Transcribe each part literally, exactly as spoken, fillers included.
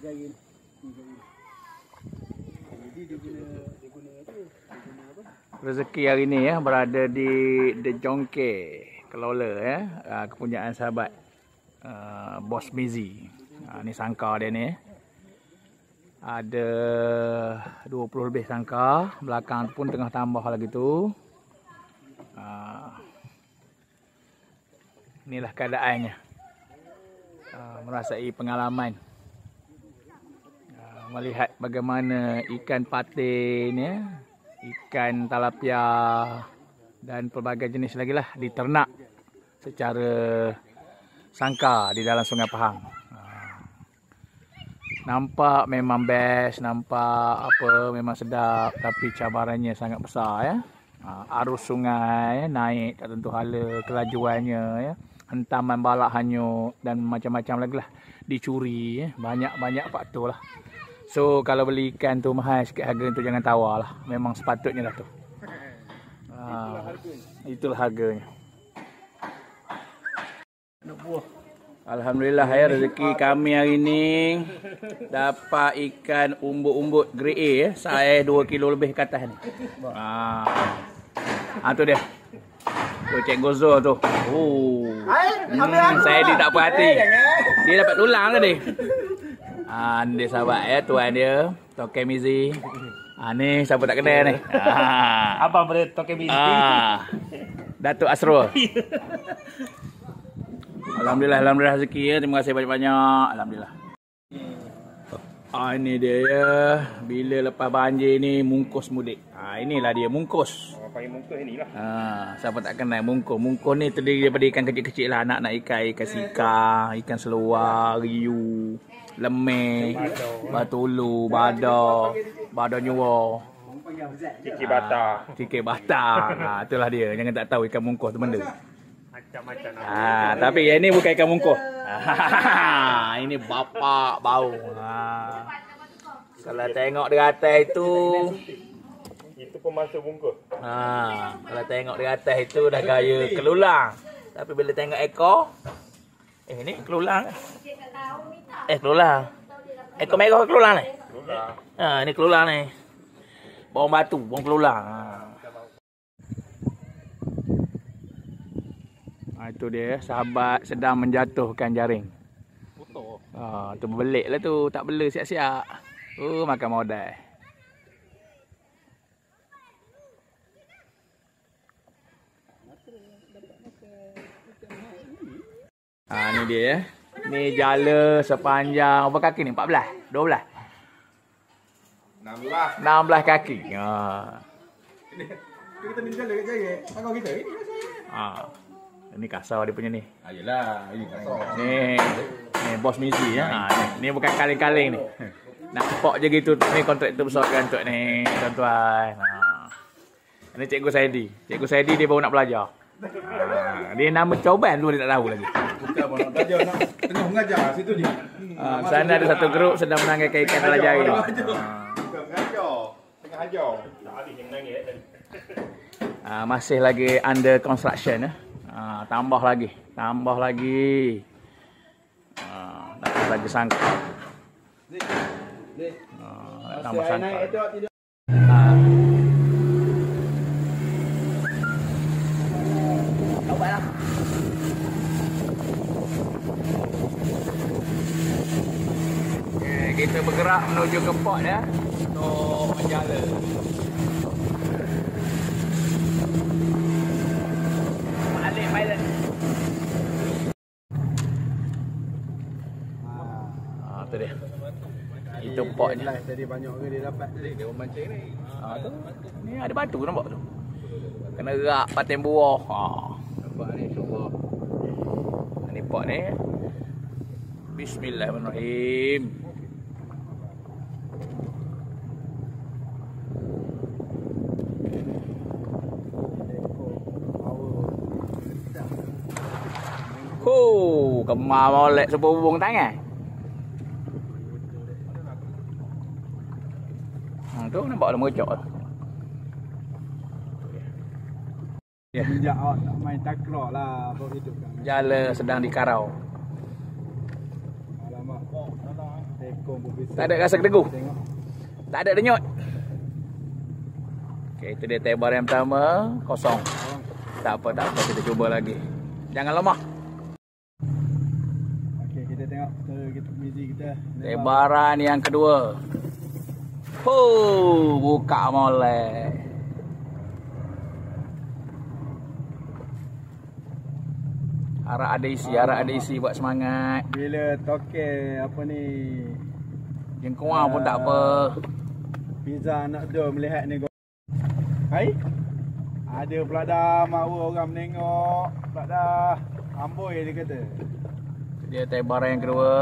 jari ni. Jadi dia guna dia guna apa? Dia guna apa? Rezeki hari ni ya berada di The Jongke Kelola ya, kepunyaan sahabat uh, Bos Mizi. Uh, ni sangkar dia ni. Ada dua puluh lebih sangkar, belakang pun tengah tambah lagi tu. Uh, inilah keadaannya. Uh, merasai pengalaman. Uh, melihat bagaimana ikan patin ya, ikan talapia dan pelbagai jenis lagi lah diternak secara sangkar di dalam Sungai Pahang. Nampak memang best, nampak apa memang sedap, tapi cabarannya sangat besar ya. Arus sungai naik tak tentu hala, kelajuannya ya, hentaman balak hanyut dan macam-macam lagi lah dicuri ya. Banyak-banyak faktor lah. So kalau beli ikan tu mahal sikit harga tu jangan tawar lah. Memang sepatutnya dah tu. Ha, itulah harganya. Alhamdulillah ya, rezeki kami hari ni dapat ikan umbut-umbut grade A ya, saiz dua kilo lebih ke atas ni. Ha. Ha tu dia. Tu Cikgu Zul tu. Oh. Hmm, saya dia tak puas hati. Dia dapat tulang ke dia? Ha, dia sahabat ya, tuan dia, Toke Mizi. Ha ni siapa tak kenal ni? Ha. Abang pada Toke Mizi. Ha. Datuk Asrul. Alhamdulillah, alhamdulillah rezeki ya. Terima kasih banyak-banyak. Alhamdulillah. Ah ini dia ya. Bila lepas banjir ni mungkus mudik. Ah inilah dia mungkus. Orang panggil mungkus ni lah. Ah siapa tak kenal mungkus. Mungkus ni terdiri daripada ikan kecil-kecil lah, anak-anak ikan, ikan sika, ikan seluar, riu, lemeh, batulu, badar, badar nyuar. Kiki bata. Ah, kiki bata. Ah itulah dia. Jangan tak tahu ikan mungkus tu benda. Macam-macam. Ah, tapi yang ini bukan ikan mungkus. Ah, ini bapak bau. Ah. Kalau tengok di atas itu, itu pun masuk bungkus. ah, kalau tengok di atas itu dah gaya kelulang. Tapi bila tengok ekor, eh ini kelulang. Eh kelulang. Ekor merah kelulang ni. Kelulang. Ah, ini kelulang ni. Bawang batu, bawang kelulang. Ah. Ha, itu dia sahabat sedang menjatuhkan jaring. Putus. Ha, tu berbelik lah tu, tak bela siap-siap. Oh, makan modal. Ha, ni dia. Ni jala sepanjang berapa kaki ni? empat belas? dua belas? enam belas. enam belas kaki. Ha. Kita ni jala kat jari. Pangau kita ini. Ha. Ini kasar dia punya ni. Ayolah, ini kasar. Ni, ni Bos Mizi ya. Ha, ni, ni bukan kaling-kaling ni. Nampak je gitu. Ni kontraktor besar kan untuk ni, tuan-tuan. Ha. Ini Cikgu Saidi. Cikgu Saidi dia baru nak belajar. Ha. Dia nama coban dulu dia tak tahu lagi. Bukan baru nak belajar, nak tengah mengajar situ dia. Ha, sana ada satu grup sedang menanggalkan ikan dalam jari. Ha. Bukan mengajar, tengah ajar. Tak habis yang menangis tadi. Ha, masih lagi under construction ya. Ha, tambah lagi, tambah lagi. Ha, dapat lagi sangka. Ha, tambah sangka. Ha. Awaklah. Okay, kita bergerak menuju ke port ya untuk menjala. Pilot. Ah, tu dia. Itu pot ni. Tadi banyak ke dia dapat tadi dia memancing ni. Ah tu. Ni ada batu nampak tu. Kena rak patin buah. Ha. Nampak ni semua. Ni pot ni. Bismillahirrahmanirrahim. Oh, kemar molek sebubung tangan. Ha tu nampak ada mocok tu. Ya. Bijak awak tak main takraw lah baru hidup kan. Jala sedang dikarau. Alamak. Oh, datang. Tak ada rasa kedeguh. Tak ada denyut. Okey, itu dia tebar yang pertama, kosong. Tak apa, tak apa, kita cuba lagi. Jangan lemah. Okey, kita tengok kita busy kita. Tebaran yang kedua. Huh, buka molek. Harap ada isi, harap ada isi buat semangat. Bila toke apa ni? Jengkuang pun tak apa. Pizza nak do melihat ni. Hai. Ada pula dah mahu orang menengok. Pula dah. Amboi dia kata. Dia tebaran yang kedua.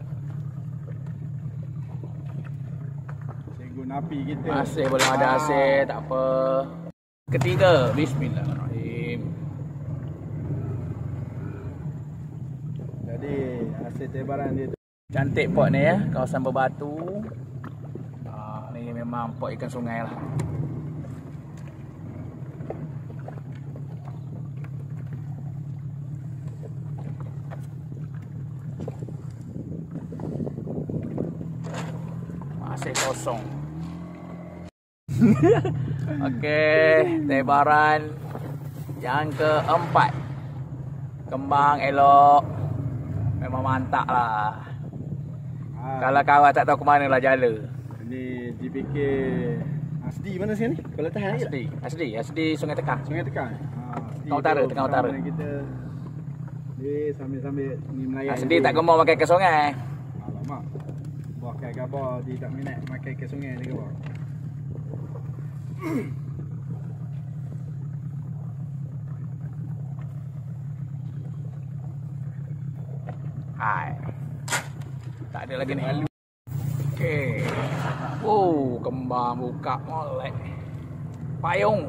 Cikgu Napi kita. Masih belum ada hasil, tak apa. Ketiga, bismillahirrahmanirrahim. Jadi hasil tebaran dia tu. Cantik pot ni ya, kawasan berbatu. Ah, ni memang pot ikan sungai lah. Masih kosong. Okey, tebaran yang keempat. Kembang elok. Memang mantap lah. Ha, Kalau kawan tak tahu ke mana lah jala. ni dipikir Asdi mana sini? Kalau tahan lagi tak? Asdi, Asdi, Asdi Sungai Tekang. Sungai Tekang. Ha, Asdi Tengah utara, tu tengah utara. bersama Kita dia sambil-sambil ni melayan. Asdi tak gemar makan ke sungai. Alamak. Buah kai gabar dia tak minat makan ke sungai dia gabar. Hai. Tak ada lagi ni. Okey. Oh, kembang buka molek. Payung.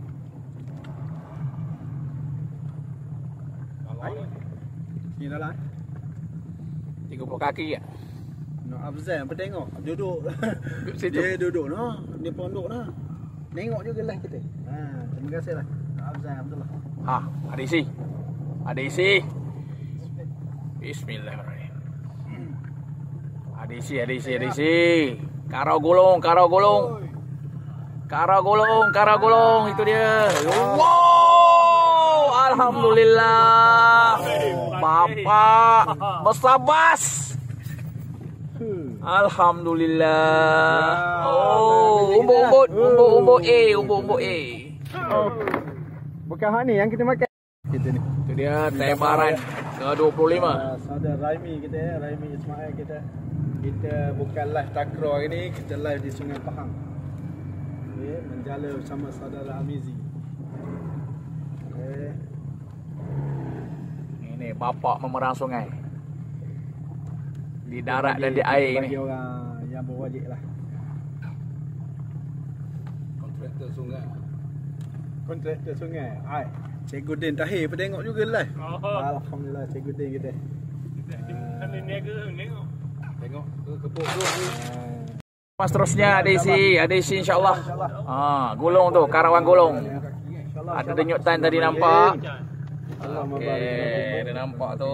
Ni dah lah. tiga puluh kaki ya. Nak Afzal apa tengok duduk. Duduk situ. Dia duduk noh, dia pondok noh. Tengok juga lah kita. Ha, terima kasihlah. Nak Afzal Abdullah. Ha, ada isi. Ada isi. Bismillahirrahmanirrahim. Ada isi, ada isi, ada isi. Karau gulung, karau gulung. Karau gulung, karau gulung, itu dia. Wow! Alhamdulillah. Bapak bersabas. Alhamdulillah. Oh, umbuk-umbuk, umbuk-umbuk A, umbuk-umbuk A. Bukan hak ni yang kita makan. Kita ni. Itu dia tebaran ke dua puluh lima. Uh, saudara Raimi kita ya, Raimi Ismail kita. Kita bukan live takraw hari ni, kita live di Sungai Pahang. Okay, menjala bersama saudara Amizi. Okay. Ini bapak memerang sungai. Di darat dan di air bagi ini. orang yang berwajib lah. Kontraktor sungai. Kontraktor sungai. Hai. Cikgu Din Tahir pun tengok juga live. Oh. Alhamdulillah Cikgu Din kita. Kan ni niaga tengok. Tengok ke kepuk tu. Pas terusnya ada isi, ada isi insya-Allah. Ha, gulung tu, karawan gulung. Ada denyutan tadi nampak. Okey, dia nampak tu.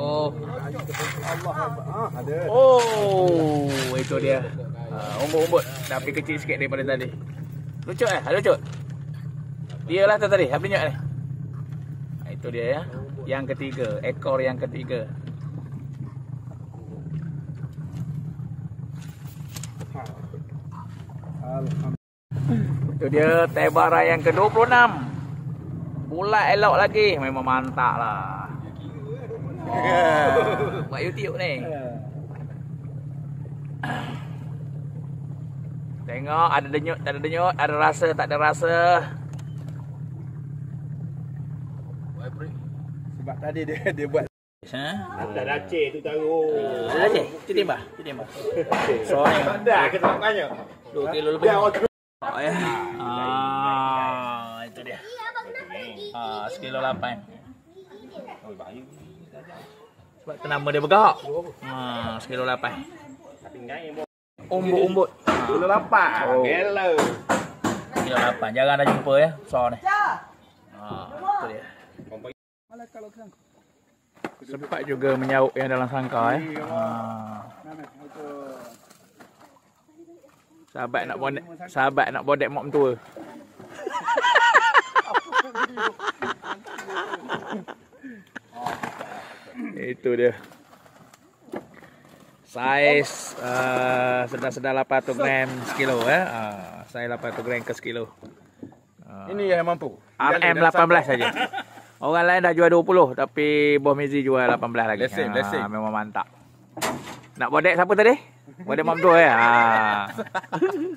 Ah, ada. Oh, itu dia. Ha, umbut-umbut, tapi kecil sikit daripada tadi. Lucut eh? Lucut. Dia lah tu tadi, apa denyut ni? Ha, itu dia ya. Yang ketiga, ekor yang ketiga. Alhamdulillah. Itu dia tebaran yang ke dua puluh enam. Bulat elok lagi. Memang mantap lah. Oh, buat YouTube ni. Tengok ada denyut, tak ada denyut. Ada rasa, tak ada rasa. Sebab tadi dia dia buat Ha? Tak ada Aceh tu taruh. Ada je. Itu timbah. Itu timbah. Soalnya Dah kita nak tanya. dua kilo lebih. Oh ya. Ah, itu dia. Ah, sekilo lapan. Sebab tu nama dia bergerak. Ah, sekilo lapan. Umbut-umbut. Kilo lapan. Oh. Gila. Sekilo lapan. Jarang dah jumpa ya. So ni. Ah, itu dia. kalau kerang. Sempat juga menyauk yang dalam sangkar eh. Ah. Mana itu Sahabat nak bodek, sahabat nak bodek mak mentua. Itu dia. Saiz uh, sedar-sedar lapan ratus gram sekilo ya. Uh, saya lapan ratus gram ke sekilo. Uh, Ini yang mampu. R M lapan belas saja. Orang lain dah jual dua puluh tapi Bos Mizi jual lapan belas lagi. Lesen, Ha, lesen. memang mantap. Nak bodek siapa tadi? Bodek mak mentua ya. Ha.